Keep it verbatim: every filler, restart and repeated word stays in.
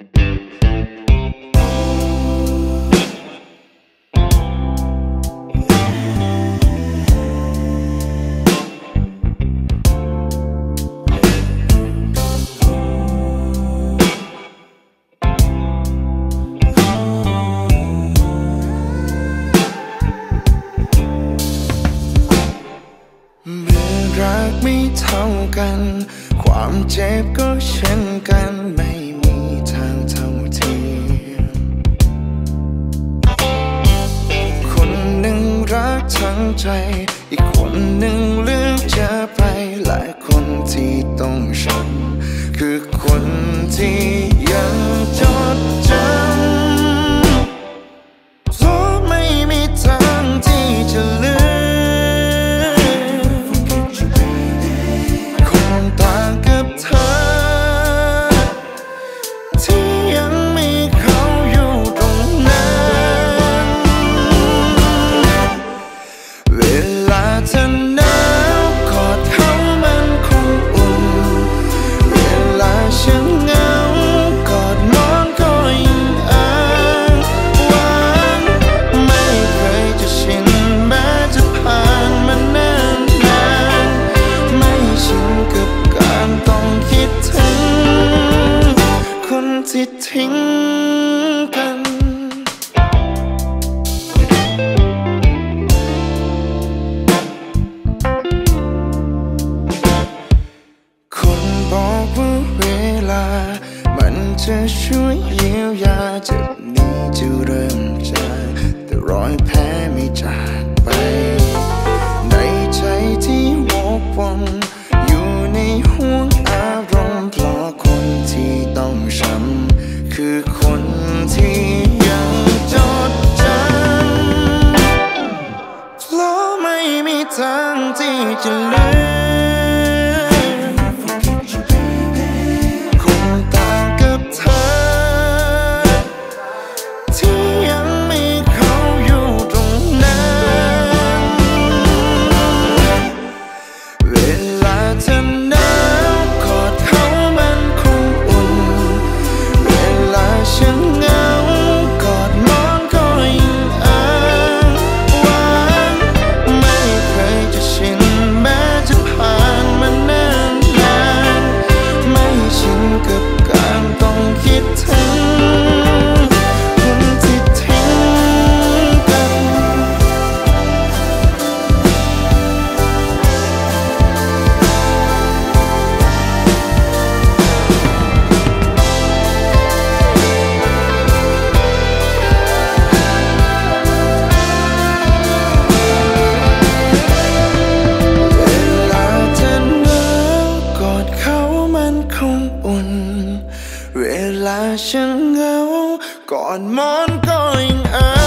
รักไม่เท่ากันความเจ็บก็เช่นกันไม่มีทางเท่าเทียมคนหนึ่งรักทั้งใจอีกคนหนึ่งเลือกจะไปและคนที่ต้องช้ำคือคนที่ยังจดจำเพราะไม่มีทางที่จะลืมที่ทิ้งกันคนบอกว่าเวลามันจะช่วยเยียวยาเจ็บนี้จะเริ่มจางแต่รอยแผลไม่จากไปในใจที่วกวนอยู่ในห่วงอารมณ์เพราะคนที่ต้องช้ำคือคนที่ยังจดจำเพราะไม่มีทางที่จะลืมคงต่างกับเธอที่ยังมีเขาอยู่ตรงนั้นเวลาเธอหนาวกอดเขามันคงอุ่นเวลาฉันเหงากอดมอนก็ยิ่งอ้างว้างไม่เคยจะชินแม้จะผ่านมานานนานไม่ชินกับการต้องคิดถึงคนที่ทิ้งกันเวลาฉันเหงากอดมอนก็ยิ่งอ้าง